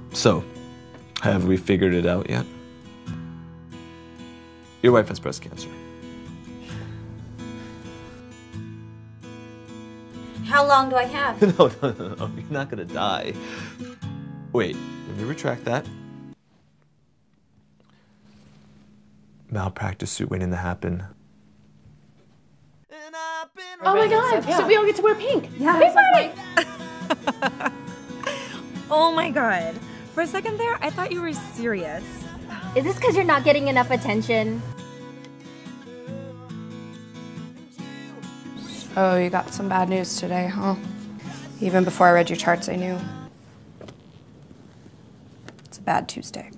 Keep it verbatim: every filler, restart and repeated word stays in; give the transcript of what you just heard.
So, have we figured it out yet? Your wife has breast cancer. How long do I have? no, no, no, no, you're not gonna die. Wait, let me retract that. Malpractice suit waiting to happen. Oh my god, yeah. So we all get to wear pink. Yeah. Pink party! Oh my god. For a second there, I thought you were serious. Is this because you're not getting enough attention? Oh, you got some bad news today, huh? Even before I read your charts, I knew. It's a bad Tuesday.